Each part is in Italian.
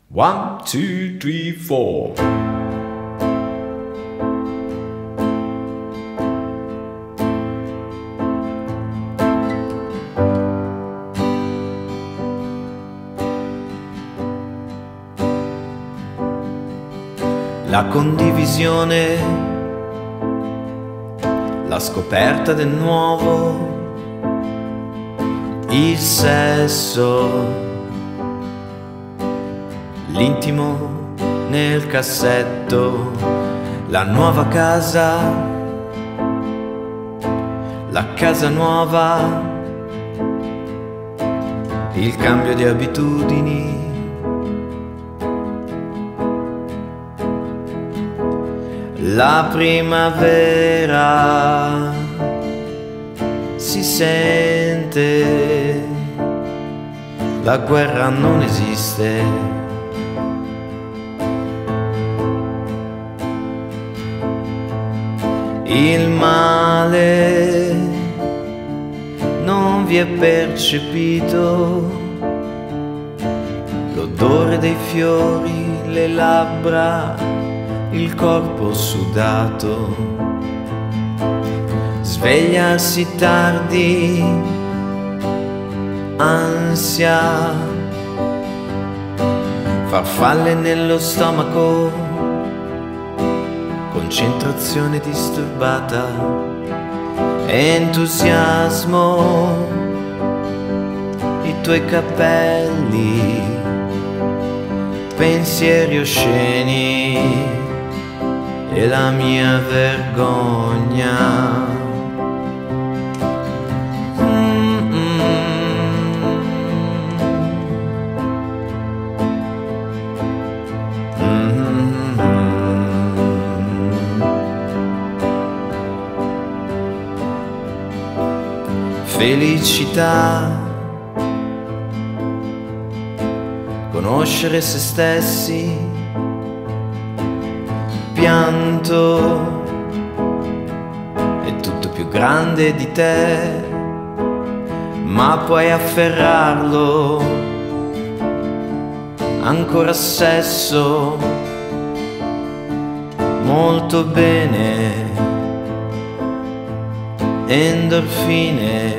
1, 2, 3, 4. La condivisione, la scoperta del nuovo, il sesso, l'intimo nel cassetto, la nuova casa, la casa nuova, il cambio di abitudini, la primavera si sente, la guerra non esiste. Il male non vi è percepito, l'odore dei fiori, le labbra, il corpo sudato, svegliarsi tardi, ansia, farfalle nello stomaco, concentrazione disturbata, entusiasmo, i tuoi capelli, pensieri osceni e la mia vergogna. Felicità, conoscere se stessi, pianto, è tutto più grande di te, ma puoi afferrarlo, ancora sesso, molto bene, endorfine,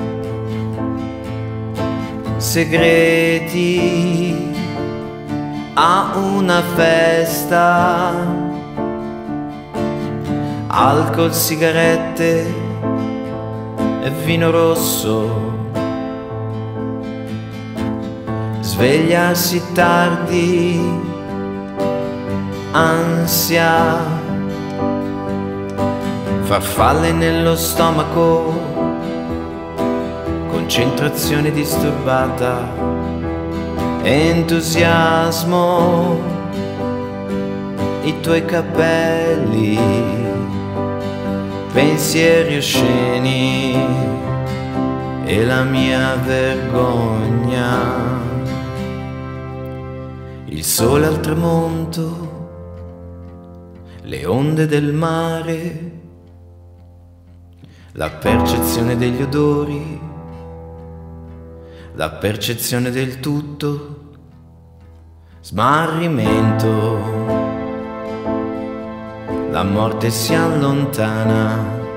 segreti a una festa, alcol, sigarette e vino rosso, svegliarsi tardi, ansia, farfalle nello stomaco, concentrazione disturbata, entusiasmo, i tuoi capelli, pensieri osceni e la mia vergogna. Il sole al tramonto, le onde del mare, la percezione degli odori, la percezione del tutto, smarrimento, la morte si allontana,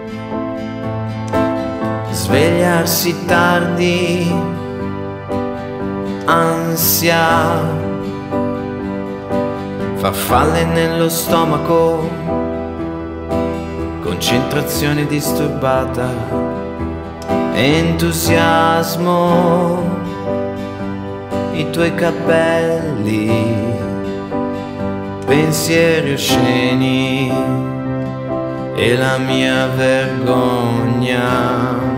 svegliarsi tardi, ansia, farfalle nello stomaco, concentrazione disturbata, entusiasmo, i tuoi capelli, pensieri osceni e la mia vergogna.